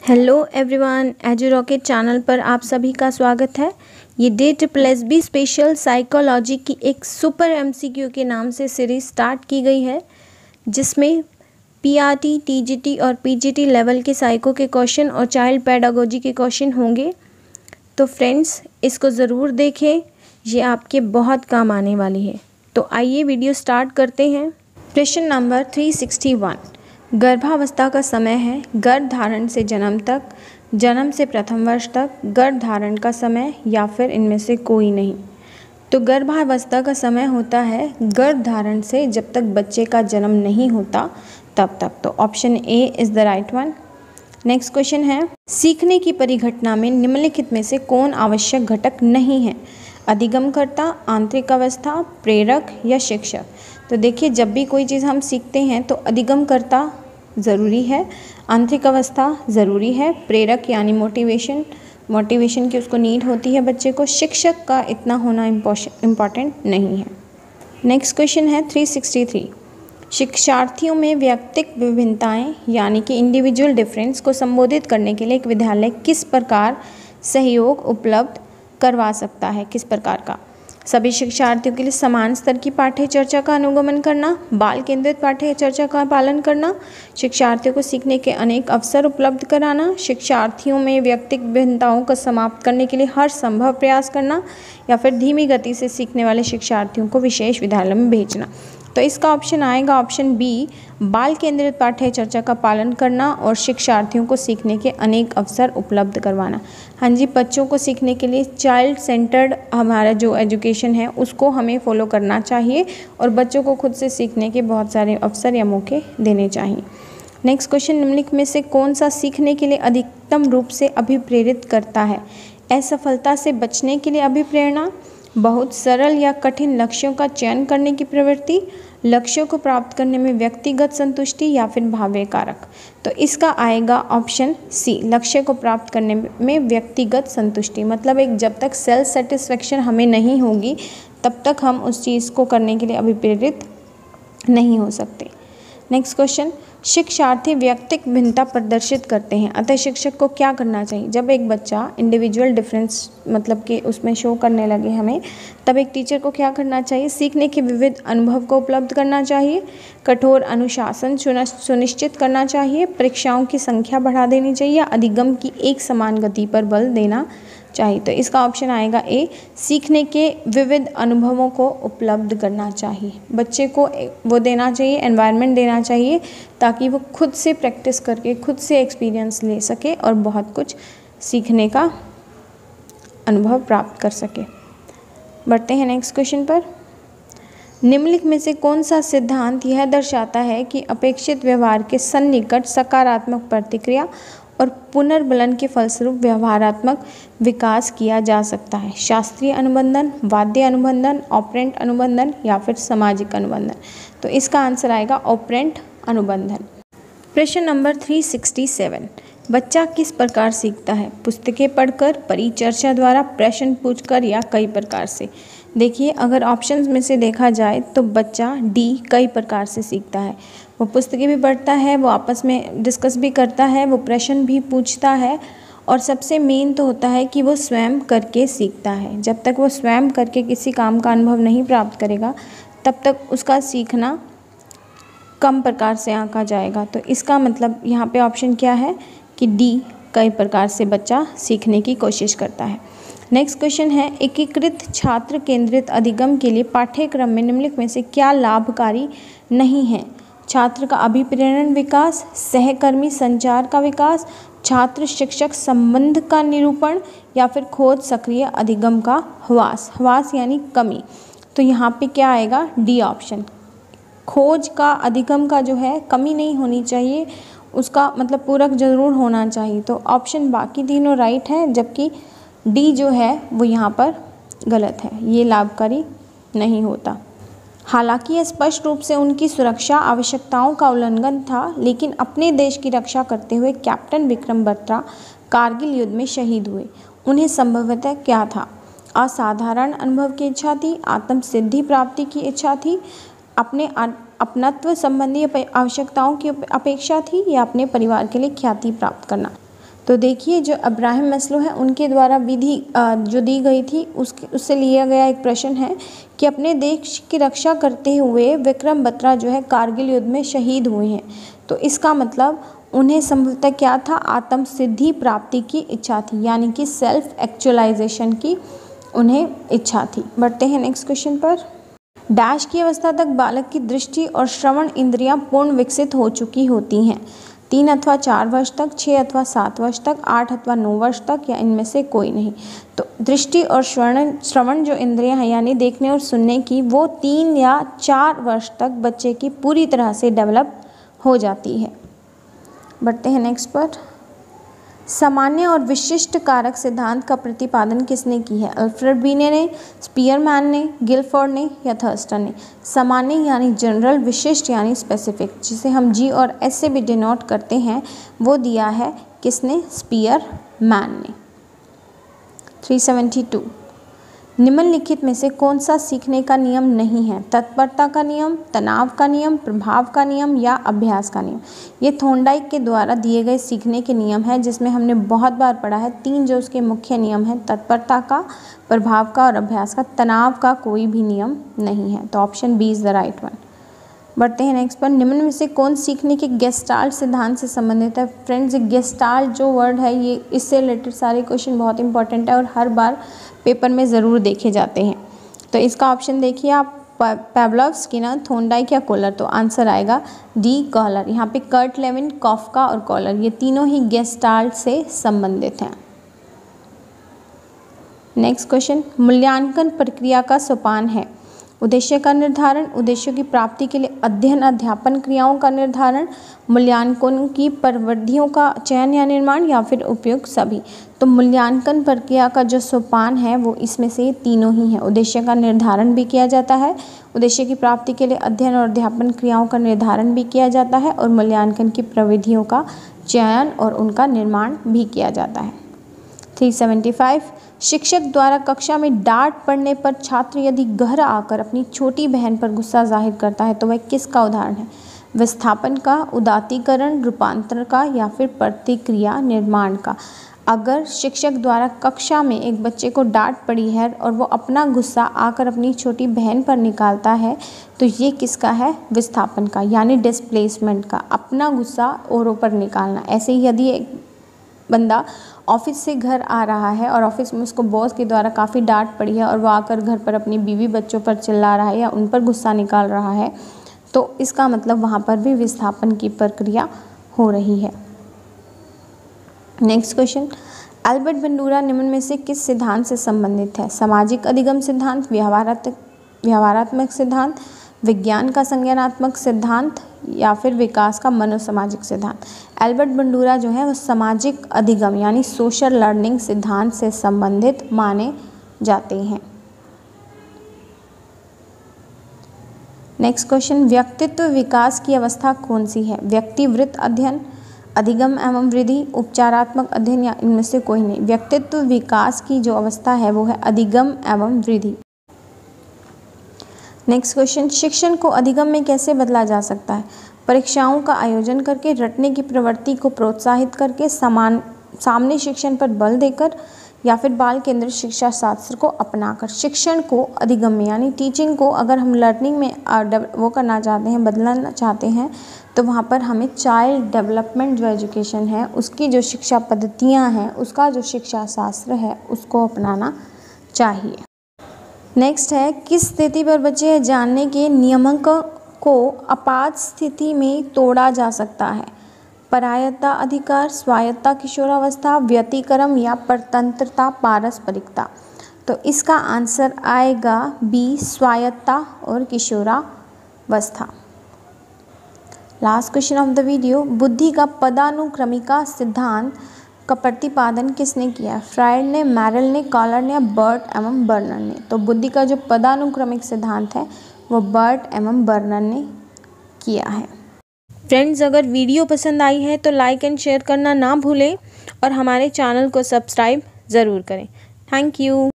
Hello everyone, Edu Rocket channel पर आप सभी का स्वागत है। ये DSSB स्पेशल साइकोलॉजी की एक सुपर MCQ के नाम से सीरीज स्टार्ट की गई है, जिसमें PRT, TGT और PGT लेवल के साइको के क्वेश्चन और चाइल्ड पेडागोजी के क्वेश्चन होंगे। तो फ्रेंड्स, इसको ज़रूर देखें, ये आपके बहुत काम आने वाली है। तो आइए वीडियो स्टार्ट करते हैं। प्रश्न नंबर 361, गर्भावस्था का समय है गर्भ धारण से जन्म तक, जन्म से प्रथम वर्ष तक, गर्भ धारण का समय या फिर इनमें से कोई नहीं। तो गर्भावस्था का समय होता है गर्भ धारण से जब तक बच्चे का जन्म नहीं होता तब तक। तो option A is the right one. Next question है, सीखने की परिघटना में निम्नलिखित में से कौन आवश्यक घटक नहीं है? अधिगमकर्ता, आंतरिक अवस्था, प्रेरक या शिक्षक? तो देखिए, जब भी कोई चीज़ हम सीखते हैं तो अधिगमकर्ता ज़रूरी है, आंतरिक अवस्था ज़रूरी है, प्रेरक यानी मोटिवेशन की उसको नीड होती है बच्चे को, शिक्षक का इतना होना इम्पॉर्टेंट नहीं है। नेक्स्ट क्वेश्चन है 363, शिक्षार्थियों में व्यक्तिक विभिन्नताएं यानी कि इंडिविजुअल डिफरेंस को संबोधित करने के लिए एक विद्यालय किस प्रकार सहयोग उपलब्ध करवा सकता है? किस प्रकार का? सभी शिक्षार्थियों के लिए समान स्तर की पाठ्य चर्चा का अनुगमन करना, बाल केंद्रित पाठ्य चर्चा का पालन करना, शिक्षार्थियों को सीखने के अनेक अवसर उपलब्ध कराना, शिक्षार्थियों में व्यक्तिगत भिन्नताओं को समाप्त करने के लिए हर संभव प्रयास करना, या फिर धीमी गति से सीखने वाले शिक्षार्थियों को विशेष विद्यालय में भेजना। तो इसका ऑप्शन आएगा ऑप्शन बी, बाल केंद्रित पाठ्य चर्चा का पालन करना और शिक्षार्थियों को सीखने के अनेक अवसर उपलब्ध करवाना। हाँ जी, बच्चों को सीखने के लिए चाइल्ड सेंटर्ड हमारा जो एजुकेशन है उसको हमें फॉलो करना चाहिए और बच्चों को खुद से सीखने के बहुत सारे अवसर या मौके देने चाहिए। नेक्स्ट क्वेश्चन, निम्नलिखित में से कौन सा सीखने के लिए अधिकतम रूप से अभिप्रेरित करता है? असफलता से बचने के लिए अभिप्रेरणा, बहुत सरल या कठिन लक्ष्यों का चयन करने की प्रवृत्ति, लक्ष्यों को प्राप्त करने में व्यक्तिगत संतुष्टि या फिर भाव्य कारक? तो इसका आएगा ऑप्शन सी, लक्ष्य को प्राप्त करने में व्यक्तिगत संतुष्टि। मतलब एक जब तक सेल्फ सेटिस्फेक्शन हमें नहीं होगी तब तक हम उस चीज़ को करने के लिए अभिप्रेरित नहीं हो सकते। नेक्स्ट क्वेश्चन, शिक्षार्थी व्यक्तिक भिन्नता प्रदर्शित करते हैं, अतः शिक्षक को क्या करना चाहिए? जब एक बच्चा इंडिविजुअल डिफरेंस मतलब कि उसमें शो करने लगे हमें, तब एक टीचर को क्या करना चाहिए? सीखने के विविध अनुभव को उपलब्ध करना चाहिए, कठोर अनुशासन सुनिश्चित करना चाहिए, परीक्षाओं की संख्या बढ़ा देनी चाहिए, या अधिगम की एक समान गति पर बल देना चाहिए। तो इसका ऑप्शन आएगा ए, सीखने के विविध अनुभवों को उपलब्ध करना चाहिए। बच्चे को वो देना चाहिए, एनवायरनमेंट देना चाहिए, ताकि वो खुद से प्रैक्टिस करके खुद से एक्सपीरियंस ले सके और बहुत कुछ सीखने का अनुभव प्राप्त कर सके। बढ़ते हैं नेक्स्ट क्वेश्चन पर। निम्नलिखित में से कौन सा सिद्धांत यह दर्शाता है कि अपेक्षित व्यवहार के सन्निकट सकारात्मक प्रतिक्रिया और पुनर्बलन के फलस्वरूप व्यवहारात्मक विकास किया जा सकता है? शास्त्रीय अनुबंधन, वाद्य अनुबंधन, ऑपरेंट अनुबंधन या फिर सामाजिक अनुबंधन? तो इसका आंसर आएगा ऑपरेंट अनुबंधन। प्रश्न नंबर 367, बच्चा किस प्रकार सीखता है? पुस्तकें पढ़कर, परिचर्चा द्वारा, प्रश्न पूछकर या कई प्रकार से? देखिए, अगर ऑप्शंस में से देखा जाए तो बच्चा डी कई प्रकार से सीखता है। वो पुस्तकें भी पढ़ता है, वो आपस में डिस्कस भी करता है, वो प्रश्न भी पूछता है, और सबसे मेन तो होता है कि वो स्वयं करके सीखता है। जब तक वो स्वयं करके किसी काम का अनुभव नहीं प्राप्त करेगा तब तक उसका सीखना कम प्रकार से आंका जाएगा। तो इसका मतलब यहाँ पे ऑप्शन क्या है कि डी, कई प्रकार से बच्चा सीखने की कोशिश करता है। नेक्स्ट क्वेश्चन है, एकीकृत छात्र केंद्रित अधिगम के लिए पाठ्यक्रम में निम्नलिखित में से क्या लाभकारी नहीं है? छात्र का अभिप्रेरण विकास, सहकर्मी संचार का विकास, छात्र शिक्षक संबंध का निरूपण, या फिर खोज सक्रिय अधिगम का ह्रास यानी कमी? तो यहाँ पे क्या आएगा? डी ऑप्शन, खोज का अधिगम का जो है कमी नहीं होनी चाहिए, उसका मतलब पूरक जरूर होना चाहिए। तो ऑप्शन बाकी तीनों राइट है, जबकि डी जो है वो यहाँ पर गलत है, ये लाभकारी नहीं होता। हालांकि यह स्पष्ट रूप से उनकी सुरक्षा आवश्यकताओं का उल्लंघन था, लेकिन अपने देश की रक्षा करते हुए कैप्टन विक्रम बत्रा कारगिल युद्ध में शहीद हुए। उन्हें संभवतः क्या था? असाधारण अनुभव की इच्छा थी, आत्मसिद्धि प्राप्ति की इच्छा थी, अपने अपनत्व संबंधी आवश्यकताओं की अपेक्षा थी, या अपने परिवार के लिए ख्याति प्राप्त करना? तो देखिए जो अब्राहम मैस्लो है उनके द्वारा विधि जो दी गई थी उससे लिया गया एक प्रश्न है कि अपने देश की रक्षा करते हुए विक्रम बत्रा जो है कारगिल युद्ध में शहीद हुए हैं। तो इसका मतलब उन्हें संभवतः क्या था, आत्म सिद्धि प्राप्ति की इच्छा थी, यानी कि सेल्फ एक्चुअलाइजेशन की उन्हें इच्छा थी। बढ़ते हैं नेक्स्ट क्वेश्चन पर। डैश की अवस्था तक बालक की दृष्टि और श्रवण इंद्रियां पूर्ण विकसित हो चुकी होती हैं? 3 अथवा 4 वर्ष तक, 6 अथवा 7 वर्ष तक, 8 अथवा 9 वर्ष तक, या इनमें से कोई नहीं। तो दृष्टि और श्रवण जो इंद्रियां हैं यानी देखने और सुनने की, वो 3 या 4 वर्ष तक बच्चे की पूरी तरह से डेवलप हो जाती है। बढ़ते हैं नेक्स्ट पर। सामान्य और विशिष्ट कारक सिद्धांत का प्रतिपादन किसने की है? अल्फ्रेड बीने ने, स्पीयरमैन ने, गिलफोर्ड ने, या थर्स्टन ने? सामान्य यानी जनरल, विशिष्ट यानी स्पेसिफिक, जिसे हम जी और एस से भी डिनोट करते हैं, वो दिया है किसने? स्पीयरमैन ने। 372 निम्नलिखित में से कौन सा सीखने का नियम नहीं है? तत्परता का नियम, तनाव का नियम, प्रभाव का नियम, या अभ्यास का नियम? ये थॉर्नडाइक के द्वारा दिए गए सीखने के नियम है, जिसमें हमने बहुत बार पढ़ा है। 3 जो उसके मुख्य नियम हैं, तत्परता का, प्रभाव का और अभ्यास का। तनाव का कोई भी नियम नहीं है। तो option B is the right one. बढ़ते हैं नेक्स्ट पर। निम्न में से कौन सीखने के गेस्टाल्ट सिद्धांत से संबंधित है? फ्रेंड्स, गेस्टाल्ट जो वर्ड है ये इससे रिलेटेड सारे क्वेश्चन बहुत इंपॉर्टेंट है और हर बार पेपर में ज़रूर देखे जाते हैं। तो इसका ऑप्शन देखिए आप, पावलोव्स, स्किनर, थॉर्नडाइक या कोलर। तो आंसर आएगा डी, कॉलर। यहाँ पे कर्ट लेविन, कॉफका और कॉलर ये तीनों ही गेस्टाल्ट से संबंधित हैं। Next question. मूल्यांकन प्रक्रिया का सोपान है? उद्देश्य का निर्धारण, उद्देश्यों की प्राप्ति के लिए अध्ययन अध्यापन क्रियाओं का निर्धारण, मूल्यांकन की प्रविधियों का चयन या निर्माण, या फिर उपयुक्त सभी। तो मूल्यांकन प्रक्रिया का जो सोपान है वो इसमें से तीनों ही है। उद्देश्य का निर्धारण भी किया जाता है, उद्देश्य की प्राप्ति के लिए अध्ययन और अध्यापन क्रियाओं का निर्धारण भी किया जाता है, और मूल्यांकन की प्रविधियों का चयन और उनका निर्माण भी किया जाता है। 375 शिक्षक द्वारा कक्षा में डांट पड़ने पर छात्र यदि घर आकर अपनी छोटी बहन पर गुस्सा जाहिर करता है तो वह किसका उदाहरण है? विस्थापन का, उदात्तीकरण, रूपांतरण का, या फिर प्रतिक्रिया निर्माण का? अगर शिक्षक द्वारा कक्षा में एक बच्चे को डांट पड़ी है और वो अपना गुस्सा आकर अपनी छोटी बहन पर निकालता है तो ये किसका है? विस्थापन का, यानी डिस्प्लेसमेंट का, अपना गुस्सा औरों पर निकालना। ऐसे ही यदि एक बंदा ऑफिस से घर आ रहा है और ऑफिस में उसको बॉस के द्वारा काफ़ी डांट पड़ी है और वो आकर घर पर अपनी बीवी बच्चों पर चिल्ला रहा है या उन पर गुस्सा निकाल रहा है, तो इसका मतलब वहाँ पर भी विस्थापन की प्रक्रिया हो रही है। Next question. अल्बर्ट बंडूरा निम्न में से किस सिद्धांत से संबंधित है? सामाजिक अधिगम सिद्धांत, व्यवहारात्मक सिद्धांत, विज्ञान का संज्ञानात्मक सिद्धांत, या फिर विकास का मनोसामाजिक सिद्धांत? अल्बर्ट बंडूरा जो है वो सामाजिक अधिगम यानी सोशल लर्निंग सिद्धांत से संबंधित माने जाते हैं। Next question. व्यक्तित्व विकास की अवस्था कौन सी है? व्यक्तिवृत्त अध्ययन, अधिगम एवं वृद्धि, उपचारात्मक अध्ययन, या इनमें से कोई नहीं? व्यक्तित्व विकास की जो अवस्था है वो है अधिगम एवं वृद्धि। Next question. शिक्षण को अधिगम में कैसे बदला जा सकता है? परीक्षाओं का आयोजन करके, रटने की प्रवृत्ति को प्रोत्साहित करके, सामने शिक्षण पर बल देकर, या फिर बाल केंद्रित शिक्षा शास्त्र को अपनाकर। शिक्षण को अधिगम में यानी टीचिंग को अगर हम लर्निंग में वो करना चाहते हैं, बदलना चाहते हैं, तो वहाँ पर हमें चाइल्ड डेवलपमेंट जो एजुकेशन है उसकी जो शिक्षा पद्धतियाँ हैं, उसका जो शिक्षा शास्त्र है उसको अपनाना चाहिए। नेक्स्ट है, किस स्थिति पर बच्चे जानने के नियमक को आपात स्थिति में तोड़ा जा सकता है? परायत्ता अधिकार, स्वायत्ता किशोरावस्था, व्यतिक्रम, या परतंत्रता पारस्परिकता? तो इसका आंसर आएगा बी, स्वायत्ता और किशोरावस्था। Last question of the video. बुद्धि का पदानुक्रमिका सिद्धांत का प्रतिपादन किसने किया? फ्रायड ने, मैरल ने, कॉलर ने, बर्ट एवं बर्नर ने? तो बुद्धि का जो पदानुक्रमिक सिद्धांत है वो बर्ट एवं बर्नर ने किया है। फ्रेंड्स, अगर वीडियो पसंद आई है तो लाइक एंड शेयर करना ना भूलें और हमारे चैनल को सब्सक्राइब ज़रूर करें। Thank you.